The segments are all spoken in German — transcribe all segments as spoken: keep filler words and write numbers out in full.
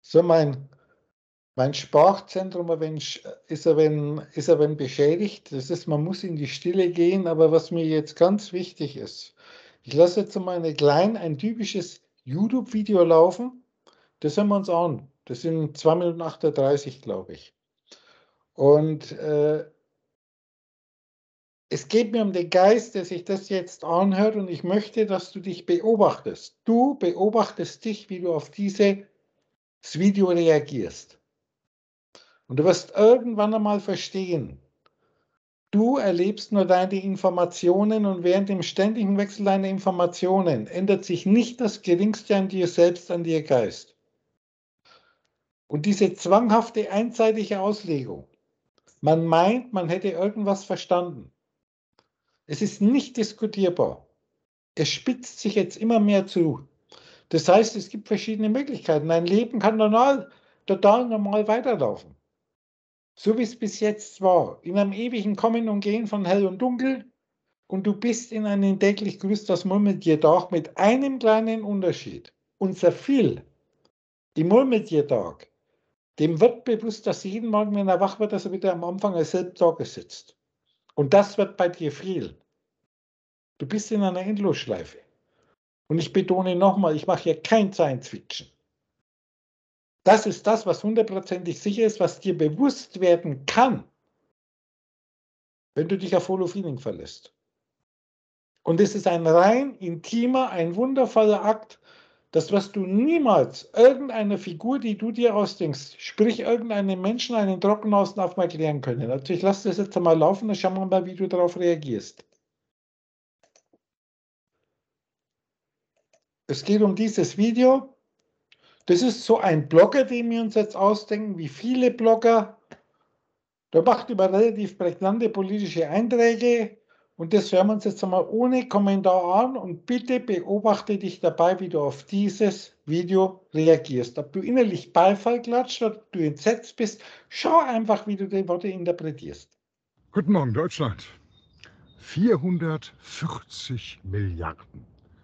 So, mein mein Sprachzentrum ein wenig ist ein wenig ist ein wenig beschädigt. Das ist man muss in die Stille gehen, aber was mir jetzt ganz wichtig ist, ich lasse jetzt mal eine klein ein typisches YouTube-Video laufen. Das hören wir uns an. Das sind zwei Minuten achtunddreißig, glaube ich. Und, äh es geht mir um den Geist, der sich das jetzt anhört, und ich möchte, dass du dich beobachtest. Du beobachtest dich, wie du auf dieses Video reagierst. Und du wirst irgendwann einmal verstehen, du erlebst nur deine Informationen, und während dem ständigen Wechsel deiner Informationen ändert sich nicht das Geringste an dir selbst, an dir Geist. Und diese zwanghafte, einseitige Auslegung, man meint, man hätte irgendwas verstanden. Es ist nicht diskutierbar. Es spitzt sich jetzt immer mehr zu. Das heißt, es gibt verschiedene Möglichkeiten. Dein Leben kann normal, total normal weiterlaufen. So wie es bis jetzt war. In einem ewigen Kommen und Gehen von Hell und Dunkel. Und du bist in einem täglich grüßt das Murmeltiertag mit einem kleinen Unterschied. Unser Phil im Murmeltiertag, dem wird bewusst, dass jeden Morgen, wenn er wach wird, dass er wieder am Anfang desselben Tages sitzt. Und das wird bei dir viel. Du bist in einer Endlosschleife. Und ich betone nochmal, ich mache hier kein Science Fiction. Das ist das, was hundertprozentig sicher ist, was dir bewusst werden kann, wenn du dich auf Follow Feeling verlässt. Und es ist ein rein intimer, ein wundervoller Akt, das wirst du niemals irgendeiner Figur, die du dir ausdenkst, sprich irgendeinem Menschen, einen Trockenhausen auf mal erklären können. Also ich lasse das jetzt einmal laufen, dann schauen wir mal, wie du darauf reagierst. Es geht um dieses Video. Das ist so ein Blogger, den wir uns jetzt ausdenken, wie viele Blogger. Der macht über relativ prägnante politische Einträge, und das hören wir uns jetzt einmal ohne Kommentar an, und bitte beobachte dich dabei, wie du auf dieses Video reagierst. Ob du innerlich Beifall klatscht oder ob du entsetzt bist, schau einfach, wie du die Worte interpretierst. Guten Morgen, Deutschland. vierhundertvierzig Milliarden.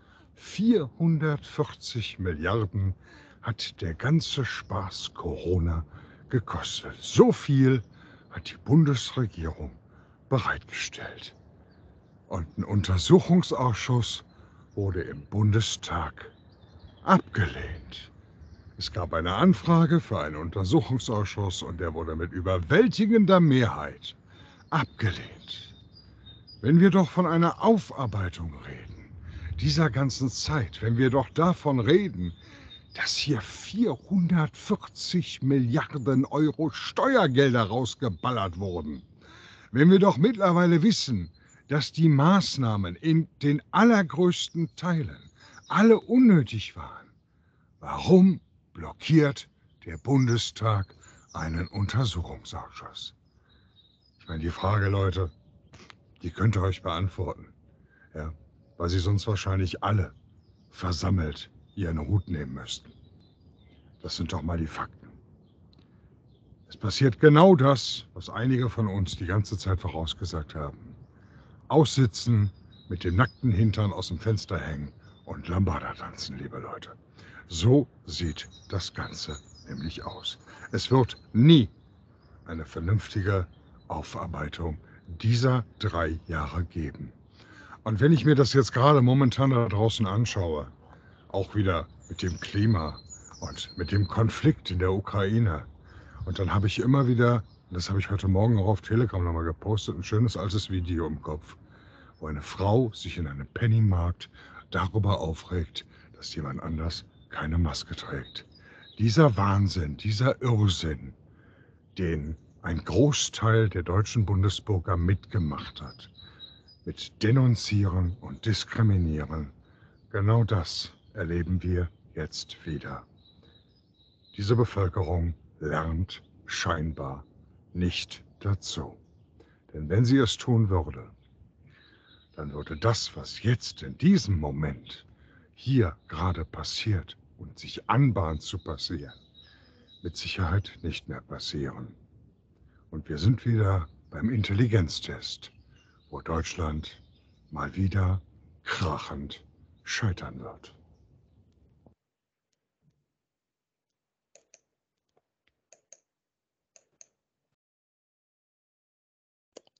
vierhundertvierzig Milliarden hat der ganze Spaß Corona gekostet. So viel hat die Bundesregierung bereitgestellt. Und ein Untersuchungsausschuss wurde im Bundestag abgelehnt. Es gab eine Anfrage für einen Untersuchungsausschuss, und der wurde mit überwältigender Mehrheit abgelehnt. Wenn wir doch von einer Aufarbeitung reden, dieser ganzen Zeit, wenn wir doch davon reden, dass hier vierhundertvierzig Milliarden Euro Steuergelder rausgeballert wurden, wenn wir doch mittlerweile wissen, dass die Maßnahmen in den allergrößten Teilen alle unnötig waren, warum blockiert der Bundestag einen Untersuchungsausschuss? Ich meine, die Frage, Leute, die könnt ihr euch beantworten, ja, weil sie sonst wahrscheinlich alle versammelt ihren Hut nehmen müssten. Das sind doch mal die Fakten. Es passiert genau das, was einige von uns die ganze Zeit vorausgesagt haben. Aussitzen, mit dem nackten Hintern aus dem Fenster hängen und Lambada tanzen, liebe Leute. So sieht das Ganze nämlich aus. Es wird nie eine vernünftige Aufarbeitung dieser drei Jahre geben. Und wenn ich mir das jetzt gerade momentan da draußen anschaue, auch wieder mit dem Klima und mit dem Konflikt in der Ukraine, und dann habe ich immer wieder, das habe ich heute Morgen auch auf Telegram nochmal gepostet, ein schönes altes Video im Kopf, wo eine Frau sich in einem Pennymarkt darüber aufregt, dass jemand anders keine Maske trägt. Dieser Wahnsinn, dieser Irrsinn, den ein Großteil der deutschen Bundesbürger mitgemacht hat, mit Denunzieren und Diskriminieren, genau das erleben wir jetzt wieder. Diese Bevölkerung lernt scheinbar nicht dazu. Denn wenn sie es tun würde, dann würde das, was jetzt in diesem Moment hier gerade passiert und sich anbahnt zu passieren, mit Sicherheit nicht mehr passieren. Und wir sind wieder beim Intelligenztest, wo Deutschland mal wieder krachend scheitern wird.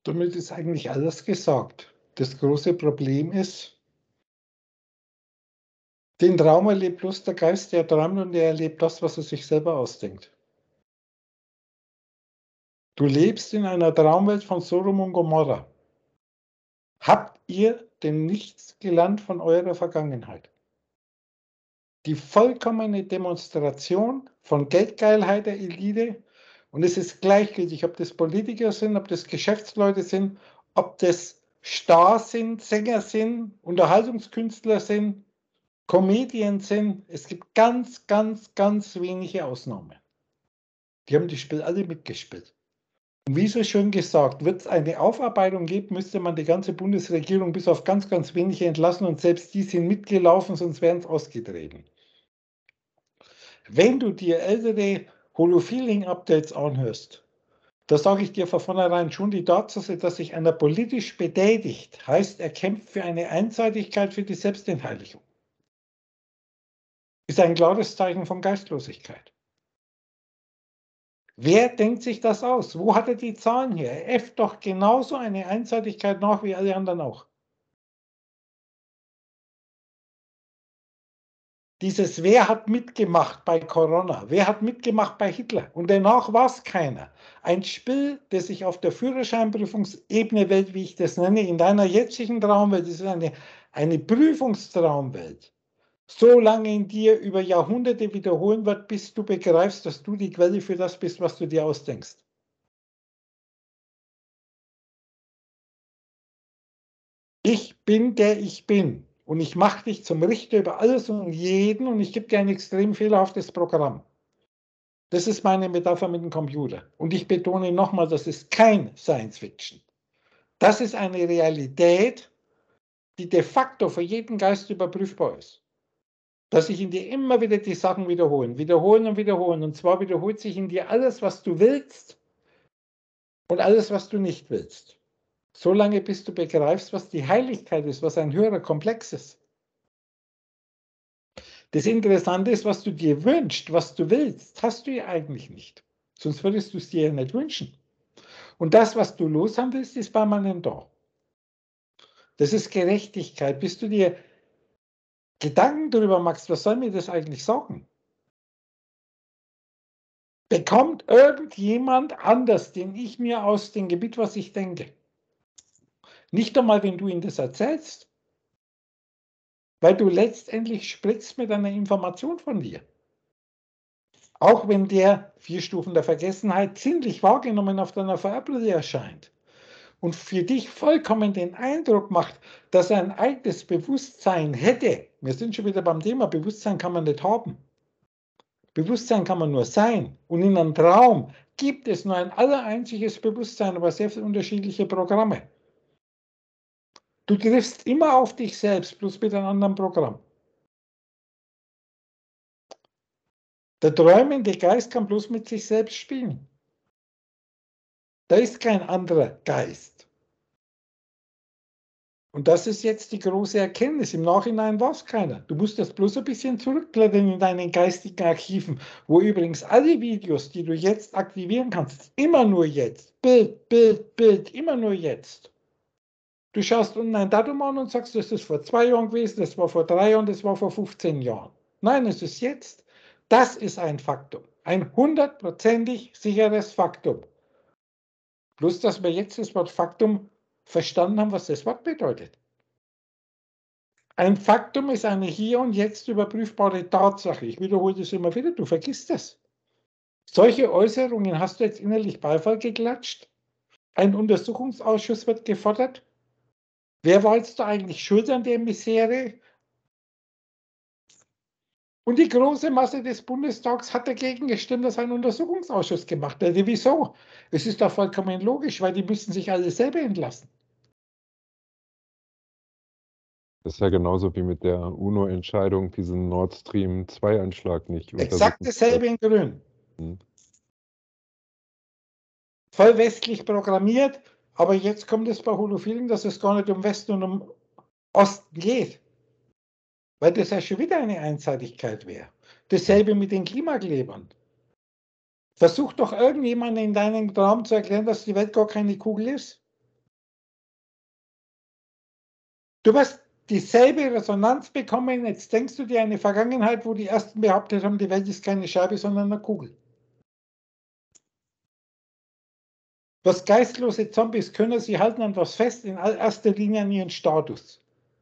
Damit ist eigentlich alles gesagt. Das große Problem ist, den Traum erlebt bloß der Geist, der träumt, und der erlebt das, was er sich selber ausdenkt. Du lebst in einer Traumwelt von Sodom und Gomorra. Habt ihr denn nichts gelernt von eurer Vergangenheit? Die vollkommene Demonstration von Geldgeilheit der Elite, und es ist gleichgültig, ob das Politiker sind, ob das Geschäftsleute sind, ob das Stars sind, Sänger sind, Unterhaltungskünstler sind, Comedians sind. Es gibt ganz, ganz, ganz wenige Ausnahmen. Die haben das Spiel alle mitgespielt. Und wie so schön gesagt, wird es eine Aufarbeitung geben, müsste man die ganze Bundesregierung bis auf ganz, ganz wenige entlassen, und selbst die sind mitgelaufen, sonst wären es ausgetreten. Wenn du dir ältere Holofeeling-Updates anhörst, da sage ich dir von vornherein schon, die Tatsache, dass sich einer politisch betätigt, heißt, er kämpft für eine Einseitigkeit, für die Selbstentheiligung. Ist ein klares Zeichen von Geistlosigkeit. Wer denkt sich das aus? Wo hat er die Zahlen her? Er äfft doch genauso eine Einseitigkeit nach wie alle anderen auch. Dieses Wer hat mitgemacht bei Corona? Wer hat mitgemacht bei Hitler? Und danach war es keiner. Ein Spiel, das sich auf der Führerscheinprüfungsebene Welt, wie ich das nenne, in deiner jetzigen Traumwelt, das ist eine, eine Prüfungstraumwelt, so lange in dir über Jahrhunderte wiederholen wird, bis du begreifst, dass du die Quelle für das bist, was du dir ausdenkst. Ich bin, der ich bin. Und ich mache dich zum Richter über alles und jeden, und ich gebe dir ein extrem fehlerhaftes Programm. Das ist meine Metapher mit dem Computer. Und ich betone nochmal, das ist kein Science Fiction. Das ist eine Realität, die de facto für jeden Geist überprüfbar ist. Dass sich in dir immer wieder die Sachen wiederholen, wiederholen und wiederholen. Und zwar wiederholt sich in dir alles, was du willst, und alles, was du nicht willst. Solange bis du begreifst, was die Heiligkeit ist, was ein höherer Komplex ist. Das Interessante ist, was du dir wünschst, was du willst, hast du ja eigentlich nicht. Sonst würdest du es dir ja nicht wünschen. Und das, was du loshaben willst, ist permanent da. Das ist Gerechtigkeit. Bis du dir Gedanken darüber machst, was soll mir das eigentlich sagen? Bekommt irgendjemand anders, den ich mir aus dem Gebiet, was ich denke? Nicht einmal, wenn du ihm das erzählst. Weil du letztendlich sprichst mit einer Information von dir. Auch wenn der vier Stufen der Vergessenheit ziemlich wahrgenommen auf deiner V R-Brille erscheint und für dich vollkommen den Eindruck macht, dass er ein eigenes Bewusstsein hätte. Wir sind schon wieder beim Thema, Bewusstsein kann man nicht haben. Bewusstsein kann man nur sein. Und in einem Traum gibt es nur ein allereinziges Bewusstsein, aber sehr viele unterschiedliche Programme. Du triffst immer auf dich selbst, bloß mit einem anderen Programm. Der träumende Geist kann bloß mit sich selbst spielen. Da ist kein anderer Geist. Und das ist jetzt die große Erkenntnis. Im Nachhinein war es keiner. Du musst das bloß ein bisschen zurückblättern in deinen geistigen Archiven, wo übrigens alle Videos, die du jetzt aktivieren kannst, immer nur jetzt, Bild, Bild, Bild, immer nur jetzt. Du schaust unten ein Datum an und sagst, das ist vor zwei Jahren gewesen, das war vor drei Jahren, das war vor fünfzehn Jahren. Nein, es ist jetzt. Das ist ein Faktum. Ein hundertprozentig sicheres Faktum. Bloß, dass wir jetzt das Wort Faktum verstanden haben, was das Wort bedeutet. Ein Faktum ist eine hier und jetzt überprüfbare Tatsache. Ich wiederhole das immer wieder, du vergisst das. Solche Äußerungen hast du jetzt innerlich Beifall geklatscht. Ein Untersuchungsausschuss wird gefordert. Wer war jetzt da eigentlich schuld an der Misere? Und die große Masse des Bundestags hat dagegen gestimmt, dass ein Untersuchungsausschuss gemacht werde. Wieso? Es ist doch vollkommen logisch, weil die müssen sich alle selber entlassen. Das ist ja genauso wie mit der UNO-Entscheidung, diesen Nord Stream zwei Anschlag nicht Exakt dasselbe in Grün. Hm. Voll westlich programmiert, aber jetzt kommt es bei Holofeeling, dass es gar nicht um Westen und um Osten geht. Weil das ja schon wieder eine Einseitigkeit wäre. Dasselbe mit den Klimaklebern. Versuch doch irgendjemanden in deinem Traum zu erklären, dass die Welt gar keine Kugel ist. Du wirst dieselbe Resonanz bekommen. Jetzt denkst du dir eine Vergangenheit, wo die Ersten behauptet haben, die Welt ist keine Scheibe, sondern eine Kugel. Was geistlose Zombies können, sie halten an was fest, in erster Linie an ihren Status.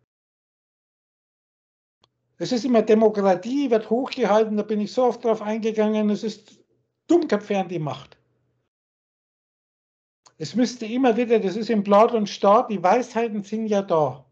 Es ist immer Demokratie, wird hochgehalten, da bin ich so oft drauf eingegangen, es ist Dummköpfe an die Macht. Es müsste immer wieder, das ist im Platon Staat, die Weisheiten sind ja da.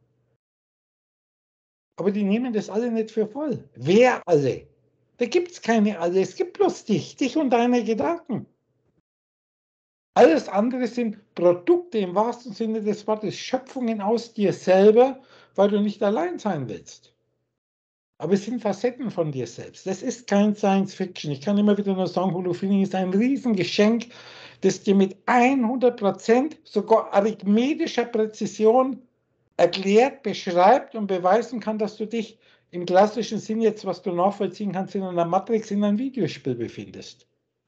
Aber die nehmen das alle nicht für voll. Wer alle? Da gibt es keine alle, es gibt bloß dich, dich und deine Gedanken. Alles andere sind Produkte im wahrsten Sinne des Wortes, Schöpfungen aus dir selber, weil du nicht allein sein willst. Aber es sind Facetten von dir selbst. Das ist kein Science Fiction. Ich kann immer wieder nur sagen, Holofeeling ist ein Riesengeschenk, das dir mit hundert Prozent, sogar arithmetischer Präzision erklärt, beschreibt und beweisen kann, dass du dich im klassischen Sinn jetzt, was du nachvollziehen kannst, in einer Matrix, in einem Videospiel befindest.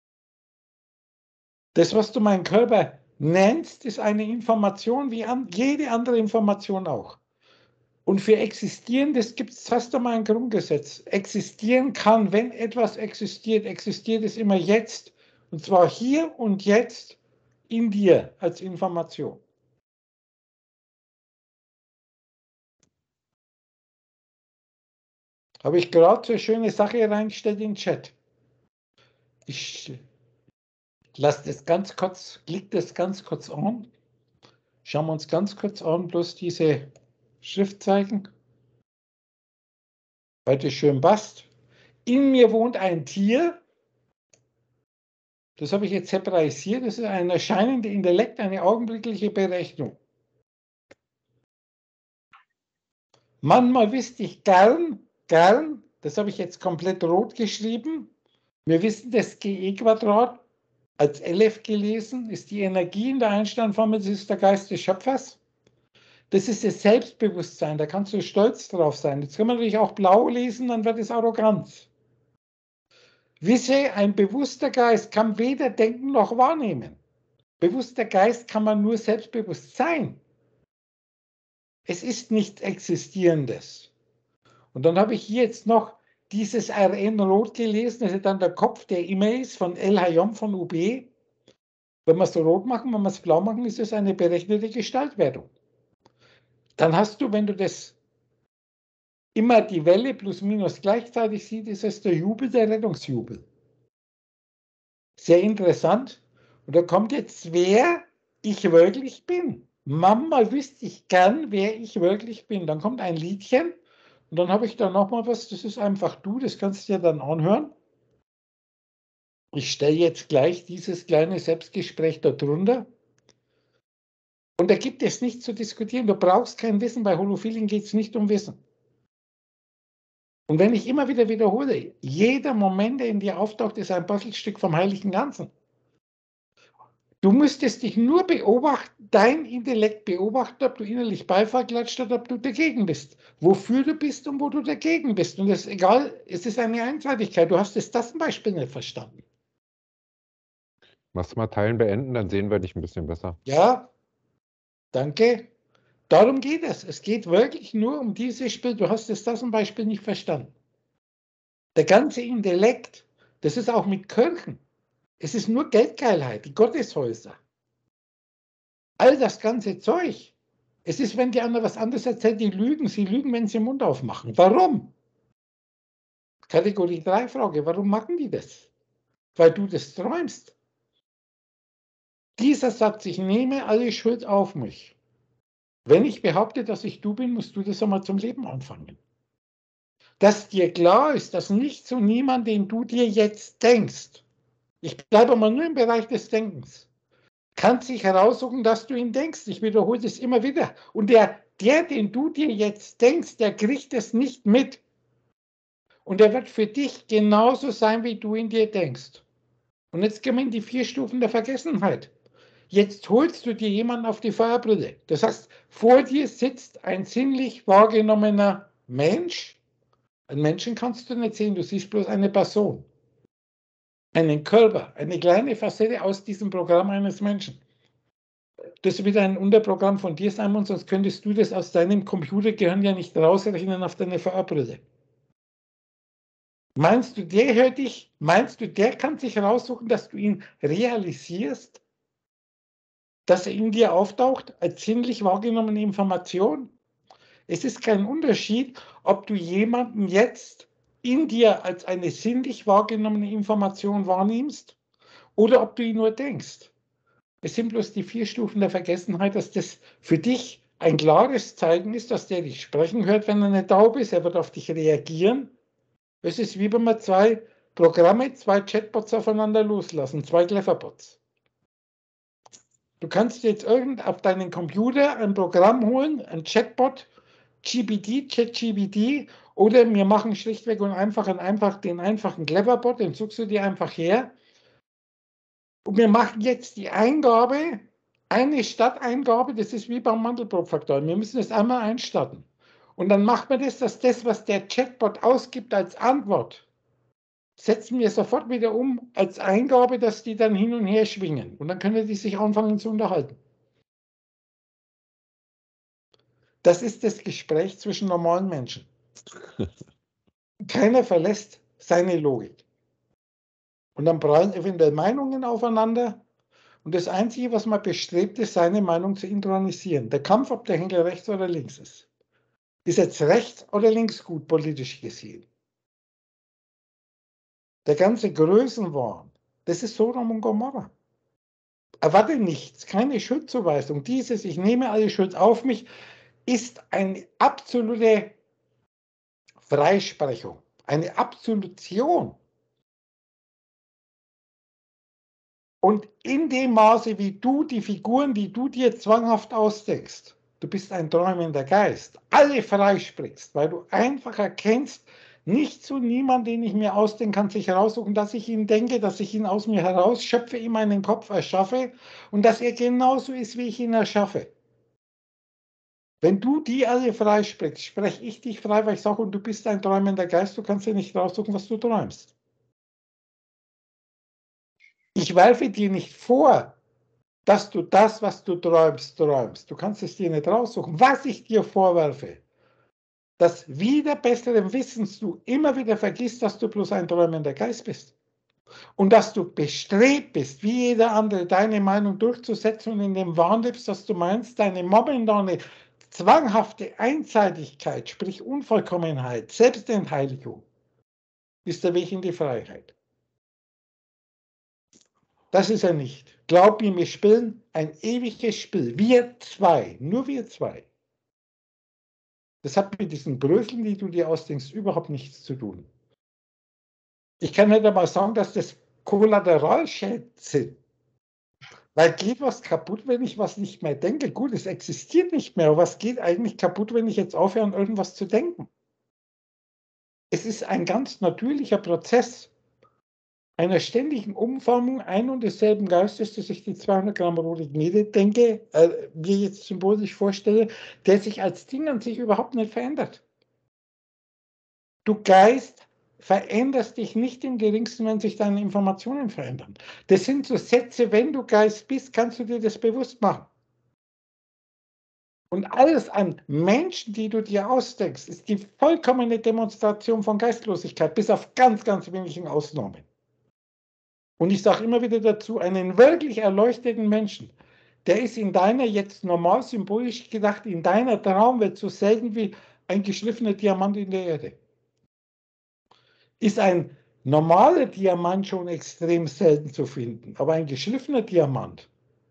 Das, was du meinen Körper nennst, ist eine Information wie an, jede andere Information auch. Und für Existierendes gibt es fast einmal ein Grundgesetz. Existieren kann, wenn etwas existiert, existiert es immer jetzt. Und zwar hier und jetzt in dir als Information. Habe ich gerade so eine schöne Sache reingestellt in den Chat. Ich lasse das ganz kurz, klick das ganz kurz an. Schauen wir uns ganz kurz an, bloß diese Schriftzeichen. Weil das schön passt. In mir wohnt ein Tier. Das habe ich jetzt separisiert. Das ist ein erscheinender Intellekt, eine augenblickliche Berechnung. Manchmal wüsste ich gern, gern, das habe ich jetzt komplett rot geschrieben. Wir wissen, das G E-Quadrat als L F gelesen ist die Energie in der Einstein-Formel, das ist der Geist des Schöpfers. Das ist das Selbstbewusstsein, da kannst du stolz drauf sein. Jetzt kann man natürlich auch blau lesen, dann wird es Arroganz. Wisse, ein bewusster Geist kann weder denken noch wahrnehmen. Bewusster Geist kann man nur selbstbewusst sein. Es ist nichts Existierendes. Und dann habe ich hier jetzt noch dieses R N rot gelesen, das ist dann der Kopf der E-Mails von El Hayom von U B. Wenn wir es rot machen, wenn wir es blau machen, ist es eine berechnete Gestaltwertung. Dann hast du, wenn du das immer die Welle plus minus gleichzeitig siehst, ist es der Jubel, der Rettungsjubel. Sehr interessant. Und da kommt jetzt, wer ich wirklich bin. Mama, wüsste ich gern, wer ich wirklich bin. Dann kommt ein Liedchen und dann habe ich da nochmal was, das ist einfach du, das kannst du dir dann anhören. Ich stelle jetzt gleich dieses kleine Selbstgespräch darunter. Und da gibt es nichts zu diskutieren. Du brauchst kein Wissen. Bei Holofeeling geht es nicht um Wissen. Und wenn ich immer wieder wiederhole, jeder Moment, der in dir auftaucht, ist ein Puzzlestück vom heiligen Ganzen. Du müsstest dich nur beobachten, dein Intellekt beobachten, ob du innerlich Beifall klatscht oder ob du dagegen bist. Wofür du bist und wo du dagegen bist. Und das ist egal, es ist eine Einseitigkeit. Du hast jetzt das zum Beispiel nicht verstanden. Machst du mal Teilen beenden, dann sehen wir dich ein bisschen besser. Ja, danke. Darum geht es. Es geht wirklich nur um dieses Spiel. Du hast jetzt das zum Beispiel nicht verstanden. Der ganze Intellekt, das ist auch mit Kirchen. Es ist nur Geldgeilheit, die Gotteshäuser. All das ganze Zeug. Es ist, wenn die anderen was anderes erzählen, die lügen. Sie lügen, wenn sie den Mund aufmachen. Warum? Kategorie drei Frage. Warum machen die das? Weil du das träumst. Dieser Satz, ich nehme alle Schuld auf mich. Wenn ich behaupte, dass ich du bin, musst du das einmal zum Leben anfangen. Dass dir klar ist, dass nichts und niemand, den du dir jetzt denkst, ich bleibe mal nur im Bereich des Denkens, kann sich heraussuchen, dass du ihn denkst. Ich wiederhole das immer wieder. Und der, der, den du dir jetzt denkst, der kriegt es nicht mit. Und er wird für dich genauso sein, wie du ihn dir denkst. Und jetzt gehen wir in die vier Stufen der Vergessenheit. Jetzt holst du dir jemanden auf die Feuerbrille. Das heißt, vor dir sitzt ein sinnlich wahrgenommener Mensch. Einen Menschen kannst du nicht sehen, du siehst bloß eine Person. Einen Körper, eine kleine Facette aus diesem Programm eines Menschen. das wird ein Unterprogramm von dir, Simon, sonst könntest du das aus deinem Computergehirn ja nicht rausrechnen auf deine V R-Brille. Meinst du, der hört dich? Meinst du, der kann sich raussuchen, dass du ihn realisierst? Dass er in dir auftaucht als sinnlich wahrgenommene Information? Es ist kein Unterschied, ob du jemanden jetzt in dir als eine sinnlich wahrgenommene Information wahrnimmst oder ob du ihn nur denkst. Es sind bloß die vier Stufen der Vergessenheit, dass das für dich ein klares Zeichen ist, dass der dich sprechen hört, wenn er nicht taub ist. Er wird auf dich reagieren. Es ist wie wenn wir zwei Programme, zwei Chatbots aufeinander loslassen, zwei Cleverbots. Du kannst jetzt irgend auf deinen Computer ein Programm holen, ein Chatbot, G P T, ChatGPT, oder wir machen schlichtweg und einfach, einen, einfach den einfachen Cleverbot, den suchst du dir einfach her. Und wir machen jetzt die Eingabe, eine Stadteingabe, das ist wie beim Mandelbrotfaktor. Wir müssen es einmal einstarten. Und dann macht man das, dass das, was der Chatbot ausgibt als Antwort, setzen wir sofort wieder um als Eingabe, dass die dann hin und her schwingen. Und dann können die sich anfangen zu unterhalten. Das ist das Gespräch zwischen normalen Menschen. Keiner verlässt seine Logik. Und dann prallen eventuell Meinungen aufeinander. Und das Einzige, was man bestrebt, ist, seine Meinung zu intronisieren. Der Kampf, ob der Henkel rechts oder links ist. Ist jetzt rechts oder links gut, politisch gesehen? Der ganze Größenwahn, das ist Sodom und Gomorra. Erwarte nichts, keine Schuldzuweisung. Dieses, ich nehme alle Schuld auf mich, ist eine absolute Freisprechung, eine Absolution. Und in dem Maße, wie du die Figuren, die du dir zwanghaft ausdenkst, du bist ein träumender Geist, alle freisprichst, weil du einfach erkennst, nicht zu niemand, den ich mir ausdenken kann, sich heraussuchen, dass ich ihn denke, dass ich ihn aus mir herausschöpfe, in meinen Kopf erschaffe und dass er genauso ist, wie ich ihn erschaffe. Wenn du die alle freisprichst, spreche ich dich frei, weil ich sage, und du bist ein träumender Geist, du kannst dir nicht raussuchen, was du träumst. Ich werfe dir nicht vor, dass du das, was du träumst, träumst. Du kannst es dir nicht raussuchen. Was ich dir vorwerfe, dass wieder besserem Wissens du immer wieder vergisst, dass du bloß ein träumender Geist bist. Und dass du bestrebt bist, wie jeder andere, deine Meinung durchzusetzen und in dem Wahn lebst, dass du meinst, deine momentane zwanghafte Einseitigkeit, sprich Unvollkommenheit, Selbstentheiligung, ist der Weg in die Freiheit. Das ist er nicht. Glaub mir, wir spielen ein ewiges Spiel. Wir zwei, nur wir zwei. Das hat mit diesen Bröseln, die du dir ausdenkst, überhaupt nichts zu tun. Ich kann nicht einmal sagen, dass das Kollateralschäden sind. Weil geht was kaputt, wenn ich was nicht mehr denke? Gut, es existiert nicht mehr, aber was geht eigentlich kaputt, wenn ich jetzt aufhöre, an irgendwas zu denken? Es ist ein ganz natürlicher Prozess einer ständigen Umformung ein und desselben Geistes, dass ich die zweihundert Gramm rote Gnede denke, äh, mir jetzt symbolisch vorstelle, der sich als Ding an sich überhaupt nicht verändert. Du Geist veränderst dich nicht im geringsten, wenn sich deine Informationen verändern. Das sind so Sätze, wenn du Geist bist, kannst du dir das bewusst machen. Und alles an Menschen, die du dir ausdenkst, ist die vollkommene Demonstration von Geistlosigkeit, bis auf ganz, ganz wenigen Ausnahmen. Und ich sage immer wieder dazu, einen wirklich erleuchteten Menschen, der ist in deiner, jetzt normal symbolisch gedacht, in deiner Traumwelt so selten wie ein geschliffener Diamant in der Erde. Ist ein normaler Diamant schon extrem selten zu finden, aber ein geschliffener Diamant,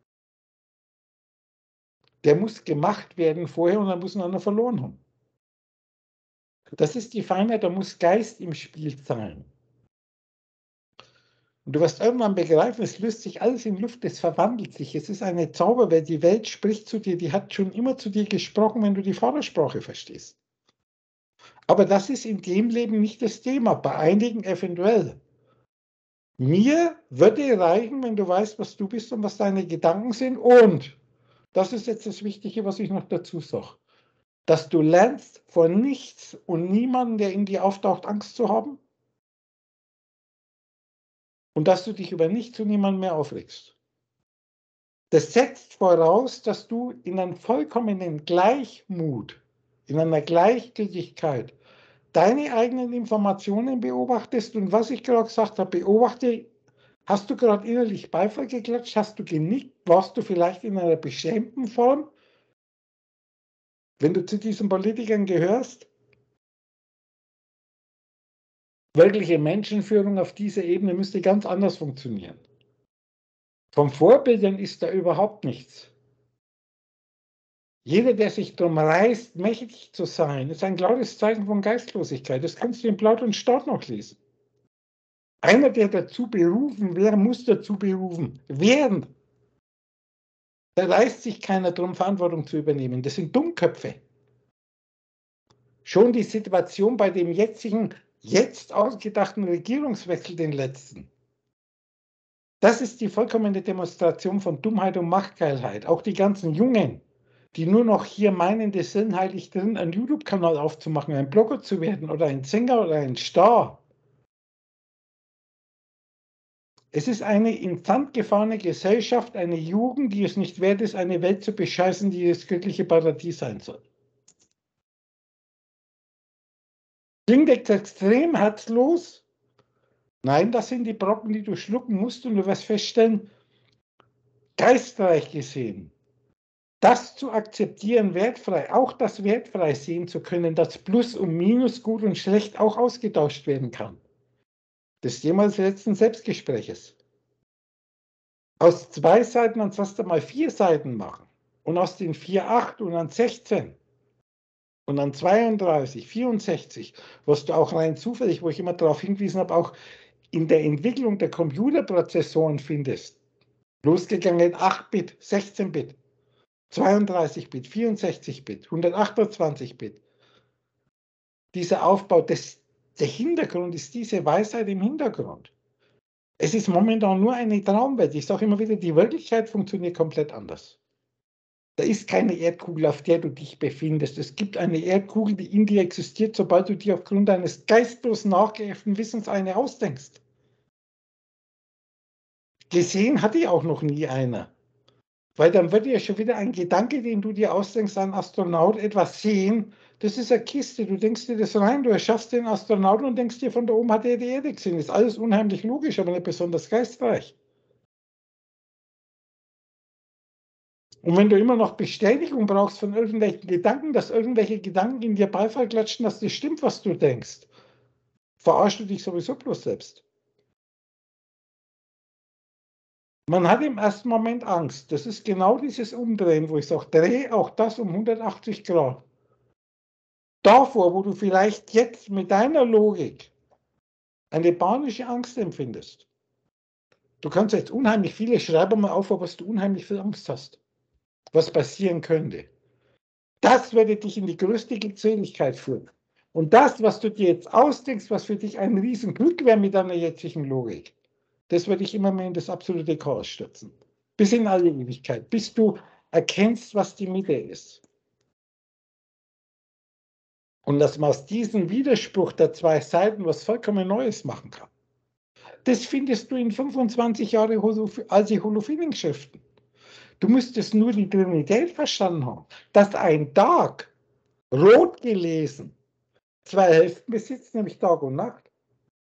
der muss gemacht werden vorher und dann muss ihn einer verloren haben. Das ist die Feinheit, da muss Geist im Spiel sein. Und du wirst irgendwann begreifen, es löst sich alles in Luft, es verwandelt sich. Es ist eine Zauberwelt, die Welt spricht zu dir, die hat schon immer zu dir gesprochen, wenn du die Vatersprache verstehst. Aber das ist in dem Leben nicht das Thema, bei einigen eventuell. Mir würde reichen, wenn du weißt, was du bist und was deine Gedanken sind. Und, das ist jetzt das Wichtige, was ich noch dazu sage, dass du lernst, vor nichts und niemandem, der in dir auftaucht, Angst zu haben. Und dass du dich über nichts und niemanden mehr aufregst. Das setzt voraus, dass du in einem vollkommenen Gleichmut, in einer Gleichgültigkeit deine eigenen Informationen beobachtest. Und was ich gerade gesagt habe, beobachte, hast du gerade innerlich Beifall geklatscht, hast du genickt, warst du vielleicht in einer beschämten Form, wenn du zu diesen Politikern gehörst? Wirkliche Menschenführung auf dieser Ebene müsste ganz anders funktionieren. Vom Vorbildern ist da überhaupt nichts. Jeder, der sich darum reißt, mächtig zu sein, ist ein klares Zeichen von Geistlosigkeit. Das kannst du im Plaut und Staat noch lesen. Einer, der dazu berufen wäre, muss dazu berufen werden. Da reißt sich keiner darum, Verantwortung zu übernehmen. Das sind Dummköpfe. Schon die Situation bei dem jetzigen, jetzt ausgedachten Regierungswechsel, den letzten. Das ist die vollkommene Demonstration von Dummheit und Machtgeilheit. Auch die ganzen Jungen, die nur noch hier meinen, das sind heilig drin, einen YouTube-Kanal aufzumachen, ein Blogger zu werden oder ein Sänger oder ein Star. Es ist eine in Sand gefahrene Gesellschaft, eine Jugend, die es nicht wert ist, eine Welt zu bescheißen, die das göttliche Paradies sein soll. Klingt jetzt extrem herzlos? Nein, das sind die Brocken, die du schlucken musst, und du wirst feststellen, geistreich gesehen, das zu akzeptieren, wertfrei, auch das wertfrei sehen zu können, dass Plus und Minus, gut und schlecht auch ausgetauscht werden kann. Das Thema des letzten Selbstgespräches. Aus zwei Seiten ans erst einmal vier Seiten machen und aus den vier acht und an sechzehn und an zweiunddreißig, vierundsechzig, was du auch rein zufällig, wo ich immer darauf hingewiesen habe, auch in der Entwicklung der Computerprozessoren findest. Losgegangen acht Bit, sechzehn Bit, zweiunddreißig Bit, vierundsechzig Bit, hundertachtundzwanzig Bit. Dieser Aufbau, das, der Hintergrund ist diese Weisheit im Hintergrund. Es ist momentan nur eine Traumwelt. Ich sage immer wieder, die Wirklichkeit funktioniert komplett anders. Da ist keine Erdkugel, auf der du dich befindest. Es gibt eine Erdkugel, die in dir existiert, sobald du dir aufgrund deines geistlos nachgeäfften Wissens eine ausdenkst. Gesehen hat die auch noch nie einer. Weil dann wird ja schon wieder ein Gedanke, den du dir ausdenkst, ein Astronaut etwas sehen. Das ist eine Kiste, du denkst dir das rein, du erschaffst den Astronauten und denkst dir, von da oben hat er die Erde gesehen. Das ist alles unheimlich logisch, aber nicht besonders geistreich. Und wenn du immer noch Bestätigung brauchst von irgendwelchen Gedanken, dass irgendwelche Gedanken in dir Beifall klatschen, dass das stimmt, was du denkst, verarschst du dich sowieso bloß selbst. Man hat im ersten Moment Angst. Das ist genau dieses Umdrehen, wo ich sage, dreh auch das um hundertachtzig Grad. Davor, wo du vielleicht jetzt mit deiner Logik eine panische Angst empfindest. Du kannst jetzt unheimlich viele, schreib mal auf, was du unheimlich viel Angst hast. Was passieren könnte. Das würde dich in die größte Glückseligkeit führen. Und das, was du dir jetzt ausdenkst, was für dich ein Riesenglück wäre mit deiner jetzigen Logik, das würde dich immer mehr in das absolute Chaos stürzen. Bis in alle Ewigkeit, bis du erkennst, was die Mitte ist. Und dass man aus diesem Widerspruch der zwei Seiten was vollkommen Neues machen kann. Das findest du in fünfundzwanzig Jahre alte Holophinin-Schriften. Du müsstest nur die Trinität verstanden haben, dass ein Tag, rot gelesen, zwei Hälften besitzt, nämlich Tag und Nacht.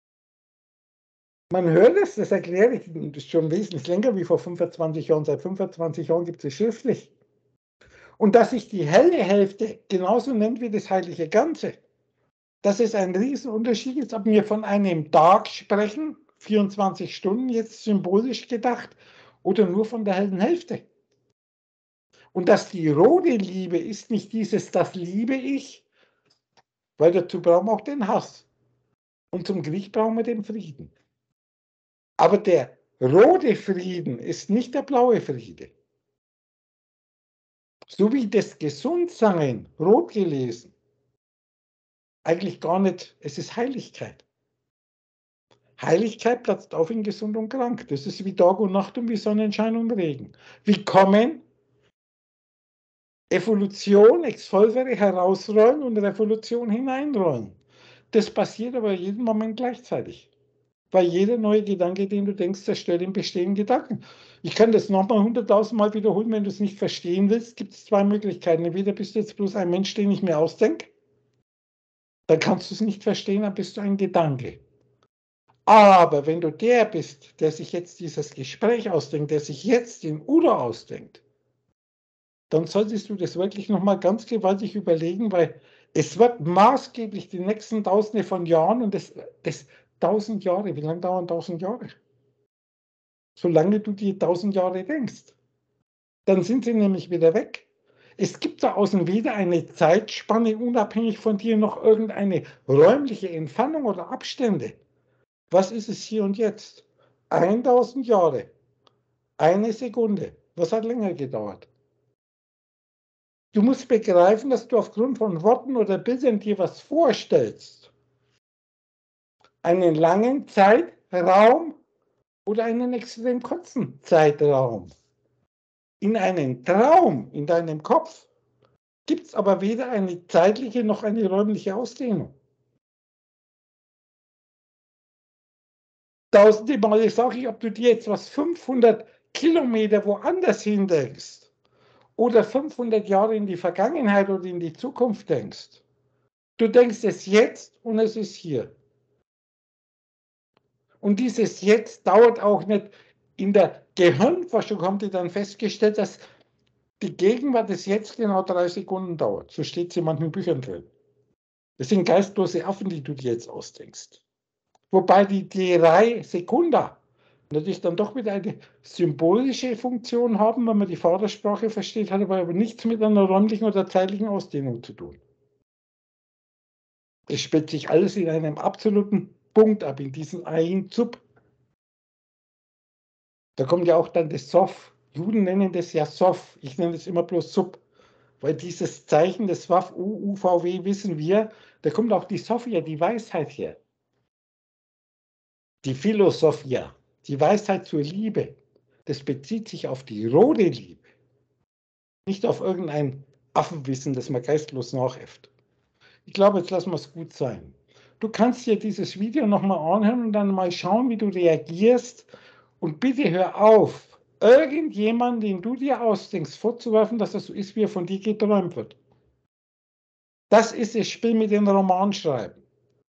Man hört es, das erkläre ich, das ist schon wesentlich länger wie vor fünfundzwanzig Jahren. Seit fünfundzwanzig Jahren gibt es schriftlich. Und dass sich die helle Hälfte genauso nennt wie das heilige Ganze. Dass es ein Riesenunterschied ist, ob wir von einem Tag sprechen, vierundzwanzig Stunden jetzt symbolisch gedacht, oder nur von der hellen Hälfte. Und dass die rote Liebe ist nicht dieses, das liebe ich, weil dazu brauchen wir auch den Hass. Und zum Krieg brauchen wir den Frieden. Aber der rote Frieden ist nicht der blaue Friede. So wie das Gesundsein, rot gelesen, eigentlich gar nicht, es ist Heiligkeit. Heiligkeit platzt auf in gesund und krank. Das ist wie Tag und Nacht und wie Sonnenschein und Regen. Wie kommen? Evolution, ex volvere herausrollen und Revolution hineinrollen. Das passiert aber jeden Moment gleichzeitig. Weil jeder neue Gedanke, den du denkst, zerstört den bestehenden Gedanken. Ich kann das nochmal hunderttausend Mal wiederholen, wenn du es nicht verstehen willst. Gibt es zwei Möglichkeiten. Entweder bist du jetzt bloß ein Mensch, den ich mir ausdenke, dann kannst du es nicht verstehen, dann bist du ein Gedanke. Aber wenn du der bist, der sich jetzt dieses Gespräch ausdenkt, der sich jetzt den Udo ausdenkt, dann solltest du das wirklich nochmal ganz gewaltig überlegen, weil es wird maßgeblich die nächsten Tausende von Jahren und das, das tausend Jahre, wie lange dauern tausend Jahre? Solange du dir tausend Jahre denkst. Dann sind sie nämlich wieder weg. Es gibt da außen weder eine Zeitspanne unabhängig von dir noch irgendeine räumliche Entfernung oder Abstände. Was ist es hier und jetzt? tausend Jahre. Eine Sekunde. Was hat länger gedauert? Du musst begreifen, dass du aufgrund von Worten oder Bildern dir was vorstellst. Einen langen Zeitraum oder einen extrem kurzen Zeitraum. In einem Traum, in deinem Kopf, gibt es aber weder eine zeitliche noch eine räumliche Ausdehnung. Tausende Male sage ich, ob du dir jetzt was fünfhundert Kilometer woanders hin denkst oder fünfhundert Jahre in die Vergangenheit oder in die Zukunft denkst. Du denkst es jetzt und es ist hier. Und dieses Jetzt dauert auch nicht. In der Gehirnforschung haben die dann festgestellt, dass die Gegenwart des Jetzt genau drei Sekunden dauert. So steht es in manchen Büchern drin. Das sind geistlose Affen, die du dir jetzt ausdenkst. Wobei die drei Sekunden natürlich dann doch wieder eine symbolische Funktion haben, wenn man die Vatersprache versteht, hat aber nichts mit einer räumlichen oder zeitlichen Ausdehnung zu tun. Es spielt sich alles in einem absoluten Punkt ab, in diesem Ein Zub. Da kommt ja auch dann das Sof. Juden nennen das ja Sof, ich nenne es immer bloß Sub. Weil dieses Zeichen des Waf, U, U, V, W, wissen wir, da kommt auch die Sophia, die Weisheit her. Die Philosophia, die Weisheit zur Liebe, das bezieht sich auf die rote Liebe. Nicht auf irgendein Affenwissen, das man geistlos nachäfft. Ich glaube, jetzt lassen wir es gut sein. Du kannst dir dieses Video nochmal anhören und dann mal schauen, wie du reagierst. Und bitte hör auf, irgendjemanden, den du dir ausdenkst, vorzuwerfen, dass er so ist, wie er von dir geträumt wird. Das ist das Spiel mit dem Romanschreiben.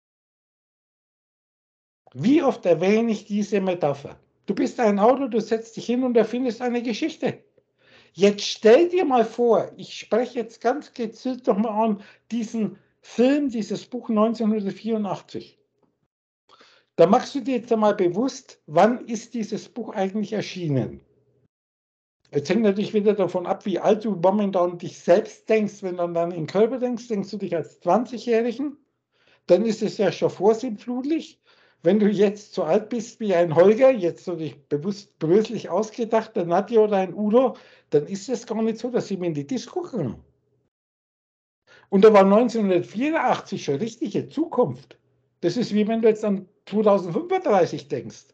Wie oft erwähne ich diese Metapher? Du bist ein Autor, du setzt dich hin und erfindest eine Geschichte. Jetzt stell dir mal vor, ich spreche jetzt ganz gezielt nochmal an diesen Film, dieses Buch neunzehnhundertvierundachtzig. Da machst du dir jetzt einmal bewusst, wann ist dieses Buch eigentlich erschienen? Jetzt hängt natürlich wieder davon ab, wie alt du momentan dich selbst denkst. Wenn du an deinen Körper denkst, denkst du dich als zwanzigjährigen, dann ist es ja schon vorsintflutlich. Wenn du jetzt so alt bist wie ein Holger, jetzt so dich bewusst bröslich ausgedacht, der Nadja oder ein Udo, dann ist es gar nicht so, dass sie mir in die Disco gehen. Und da war neunzehnhundertvierundachtzig schon richtige Zukunft. Das ist wie wenn du jetzt an zweitausendfünfunddreißig denkst.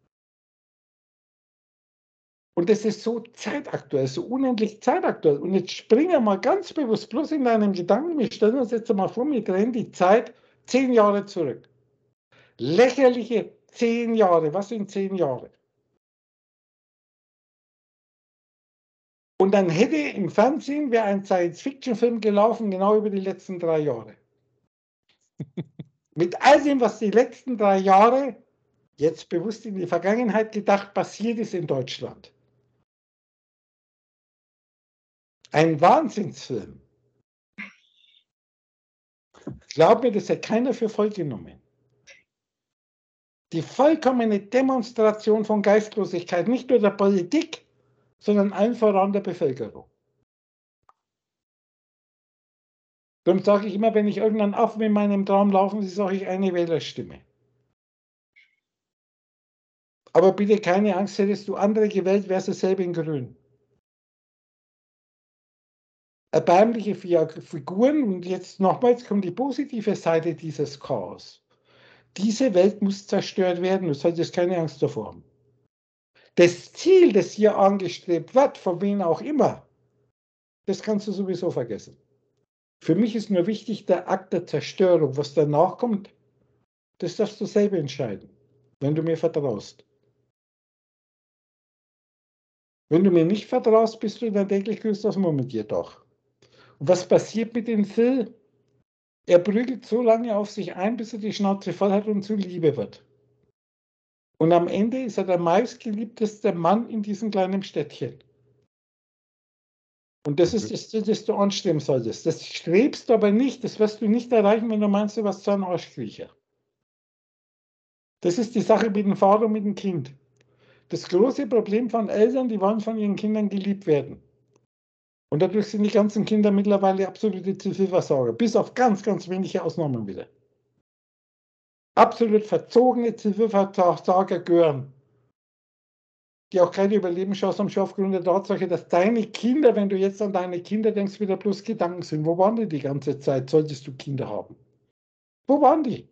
Und das ist so zeitaktuell, so unendlich zeitaktuell. Und jetzt springen wir mal ganz bewusst bloß in deinem Gedanken, wir stellen uns jetzt mal vor, wir drehen die Zeit zehn Jahre zurück. Lächerliche zehn Jahre. Was sind zehn Jahre? Und dann hätte im Fernsehen wäre ein Science-Fiction-Film gelaufen, genau über die letzten drei Jahre. Mit all dem, was die letzten drei Jahre, jetzt bewusst in die Vergangenheit gedacht, passiert ist in Deutschland. Ein Wahnsinnsfilm. Glaub mir, das hat keiner für voll genommen. Die vollkommene Demonstration von Geistlosigkeit, nicht nur der Politik, sondern allen voran der Bevölkerung. Darum sage ich immer, wenn ich irgendeinen Affen in meinem Traum laufen sehe, sage ich eine Wählerstimme. Aber bitte keine Angst, hättest du andere gewählt, wärst du selber in Grün. Erbärmliche Figuren, und jetzt nochmals kommt die positive Seite dieses Chaos. Diese Welt muss zerstört werden, du solltest keine Angst davor haben. Das Ziel, das hier angestrebt wird, von wem auch immer, das kannst du sowieso vergessen. Für mich ist nur wichtig der Akt der Zerstörung. Was danach kommt, das darfst du selber entscheiden, wenn du mir vertraust. Wenn du mir nicht vertraust, bist du in der täglich grüßt das Murmeltier doch. Und was passiert mit dem Phil? Er prügelt so lange auf sich ein, bis er die Schnauze voll hat und zu Liebe wird. Und am Ende ist er der meistgeliebteste Mann in diesem kleinen Städtchen. Und das ist das, das du anstreben solltest. Das strebst du aber nicht, das wirst du nicht erreichen, wenn du meinst, du warst so ein Arschkriecher. Das ist die Sache mit dem Vater und mit dem Kind. Das große Problem von Eltern, die wollen von ihren Kindern geliebt werden. Und dadurch sind die ganzen Kinder mittlerweile absolute Zivilversager, bis auf ganz, ganz wenige Ausnahmen wieder. Absolut verzogene Zivilversager gehören, die auch keine Überlebenschance haben, schon aufgrund der Tatsache, dass deine Kinder, wenn du jetzt an deine Kinder denkst, wieder bloß Gedanken sind. Wo waren die die ganze Zeit, solltest du Kinder haben? Wo waren die?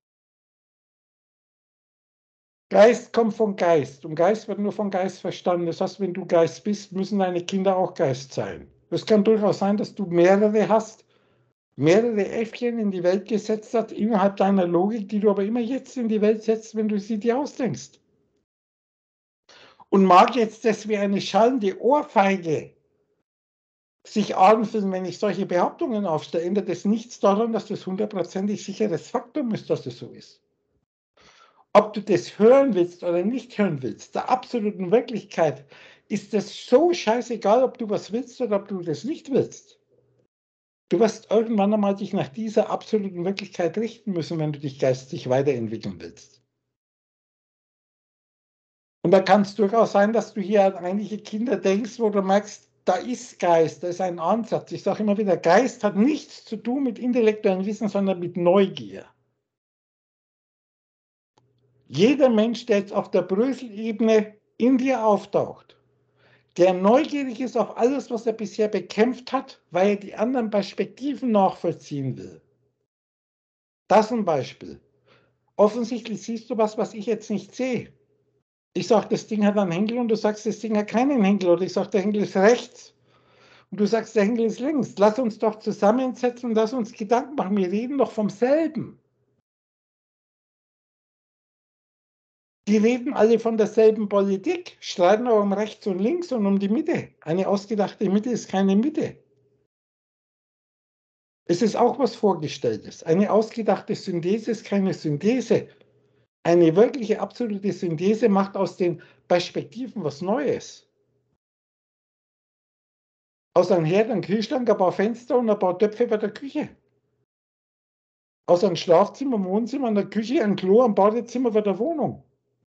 Geist kommt von Geist und Geist wird nur von Geist verstanden. Das heißt, wenn du Geist bist, müssen deine Kinder auch Geist sein. Es kann durchaus sein, dass du mehrere hast, mehrere Äffchen in die Welt gesetzt hast, innerhalb deiner Logik, die du aber immer jetzt in die Welt setzt, wenn du sie dir ausdenkst. Und mag jetzt das wie eine schallende Ohrfeige sich anfühlen, wenn ich solche Behauptungen aufstelle, ändert es nichts daran, dass das hundertprozentig sicheres Faktum ist, dass es so ist. Ob du das hören willst oder nicht hören willst, der absoluten Wirklichkeit ist es so scheißegal, ob du was willst oder ob du das nicht willst. Du wirst irgendwann einmal dich nach dieser absoluten Wirklichkeit richten müssen, wenn du dich geistig weiterentwickeln willst. Und da kann es durchaus sein, dass du hier an einige Kinder denkst, wo du merkst, da ist Geist, da ist ein Ansatz. Ich sage immer wieder, Geist hat nichts zu tun mit intellektuellem Wissen, sondern mit Neugier. Jeder Mensch, der jetzt auf der Brösel-Ebene in dir auftaucht, der neugierig ist auf alles, was er bisher bekämpft hat, weil er die anderen Perspektiven nachvollziehen will. Das ist ein Beispiel. Offensichtlich siehst du was, was ich jetzt nicht sehe. Ich sage, das Ding hat einen Henkel und du sagst, das Ding hat keinen Henkel. Oder ich sage, der Henkel ist rechts und du sagst, der Henkel ist links. Lass uns doch zusammensetzen und lass uns Gedanken machen. Wir reden doch vom selben. Die reden alle von derselben Politik, streiten aber um rechts und links und um die Mitte. Eine ausgedachte Mitte ist keine Mitte. Es ist auch was Vorgestelltes. Eine ausgedachte Synthese ist keine Synthese. Eine wirkliche, absolute Synthese macht aus den Perspektiven was Neues. Aus einem Herd, einem Kühlschrank, ein paar Fenster und ein paar Töpfe bei der Küche. Aus einem Schlafzimmer, einem Wohnzimmer, einer Küche, ein Klo, ein Badezimmer bei der Wohnung.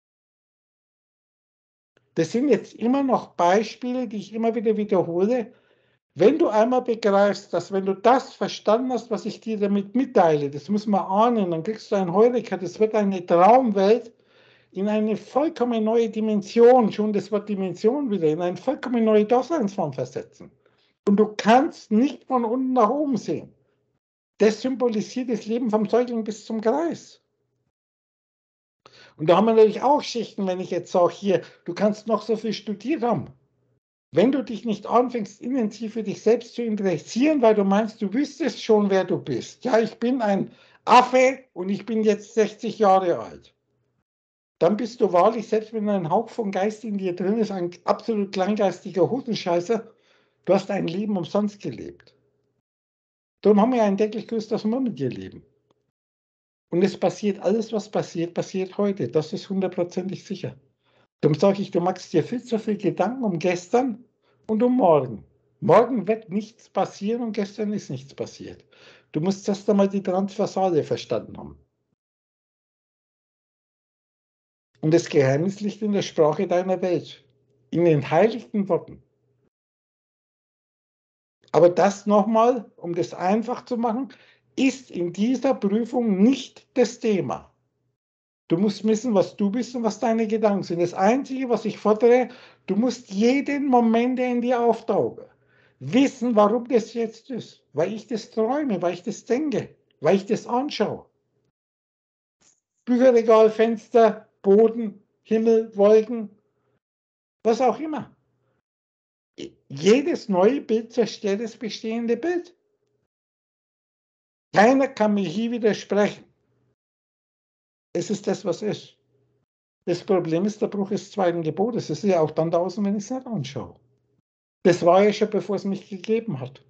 Das sind jetzt immer noch Beispiele, die ich immer wieder wiederhole. Wenn du einmal begreifst, dass wenn du das verstanden hast, was ich dir damit mitteile, das muss man ahnen, dann kriegst du ein Heureka, das wird eine Traumwelt in eine vollkommen neue Dimension, schon das Wort Dimension wieder, in eine vollkommen neue Daseinsform versetzen. Und du kannst nicht von unten nach oben sehen. Das symbolisiert das Leben vom Säugling bis zum Greis. Und da haben wir natürlich auch Schichten, wenn ich jetzt sage, hier, du kannst noch so viel studiert haben. Wenn du dich nicht anfängst, intensiv für dich selbst zu interessieren, weil du meinst, du wüsstest schon, wer du bist. Ja, ich bin ein Affe und ich bin jetzt sechzig Jahre alt. Dann bist du wahrlich, selbst wenn ein Hauch von Geist in dir drin ist, ein absolut kleingeistiger Hosenscheißer, du hast ein Leben umsonst gelebt. Darum haben wir ein täglich größtes Murmeltierleben. Und es passiert, alles was passiert, passiert heute. Das ist hundertprozentig sicher. Darum sage ich, du machst dir viel zu viel Gedanken um gestern und um morgen. Morgen wird nichts passieren und gestern ist nichts passiert. Du musst erst einmal die Transversale verstanden haben. Und das Geheimnis liegt in der Sprache deiner Welt, in den heiligsten Worten. Aber das nochmal, um das einfach zu machen, ist in dieser Prüfung nicht das Thema. Du musst wissen, was du bist und was deine Gedanken sind. Das Einzige, was ich fordere, du musst jeden Moment, der in dir auftauche, wissen, warum das jetzt ist. Weil ich das träume, weil ich das denke, weil ich das anschaue. Bücherregal, Fenster, Boden, Himmel, Wolken, was auch immer. Jedes neue Bild zerstört das bestehende Bild. Keiner kann mir hier widersprechen. Es ist das, was ist. Das Problem ist der Bruch des zweiten Gebotes. Das ist ja auch dann da außen, wenn ich es nicht anschaue. Das war ja schon, bevor es mich gegeben hat.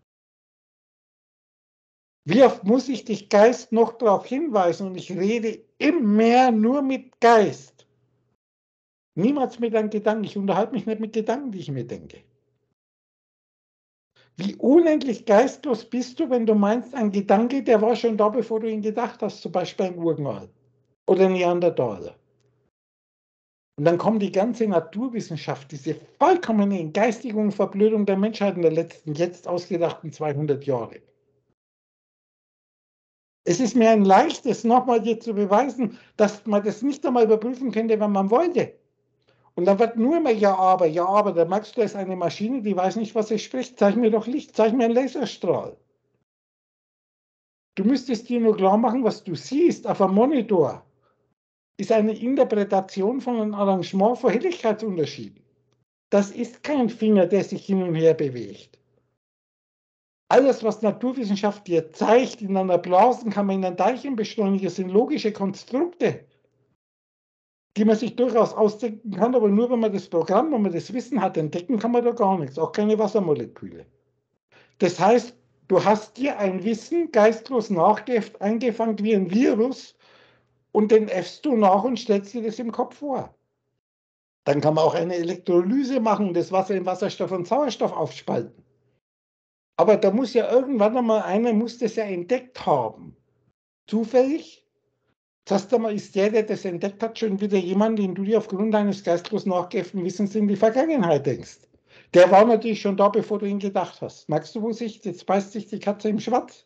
Wie oft muss ich dich Geist noch darauf hinweisen und ich rede immer nur mit Geist. Niemals mit einem Gedanken. Ich unterhalte mich nicht mit Gedanken, die ich mir denke. Wie unendlich geistlos bist du, wenn du meinst, ein Gedanke, der war schon da, bevor du ihn gedacht hast, zum Beispiel ein Urknall oder Neandertaler. Und dann kommt die ganze Naturwissenschaft, diese vollkommene Entgeistigung und Verblödung der Menschheit in der letzten, jetzt ausgedachten zweihundert Jahre. Es ist mir ein leichtes, nochmal dir zu beweisen, dass man das nicht einmal überprüfen könnte, wenn man wollte. Und dann wird nur immer ja, aber, ja, aber. Da merkst du, da ist eine Maschine, die weiß nicht, was sie spricht. Zeig mir doch Licht, zeig mir einen Laserstrahl. Du müsstest dir nur klar machen, was du siehst auf einem Monitor, ist eine Interpretation von einem Arrangement von Helligkeitsunterschieden. Das ist kein Finger, der sich hin und her bewegt. Alles, was Naturwissenschaft dir zeigt, in einer Blasenkammer, in einem Teilchenbeschleuniger, sind logische Konstrukte, die man sich durchaus ausdenken kann, aber nur, wenn man das Programm, wenn man das Wissen hat, entdecken kann man da gar nichts, auch keine Wassermoleküle. Das heißt, du hast dir ein Wissen geistlos nachgeäfft, eingefangen wie ein Virus und den äffst du nach und stellst dir das im Kopf vor. Dann kann man auch eine Elektrolyse machen, das Wasser in Wasserstoff und Sauerstoff aufspalten. Aber da muss ja irgendwann einmal einer, muss das ja entdeckt haben. Zufällig? Sagst du mal, ist der, der das entdeckt hat, schon wieder jemand, den du dir aufgrund deines geistlos nachgeäfften Wissens in die Vergangenheit denkst? Der war natürlich schon da, bevor du ihn gedacht hast. Merkst du, wo sich, jetzt beißt sich die Katze im Schwanz?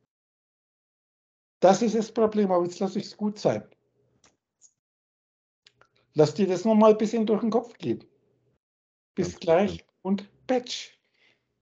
Das ist das Problem, aber jetzt lass ich es gut sein. Lass dir das nochmal ein bisschen durch den Kopf gehen. Bis Ganz gleich bestimmt. und Patch.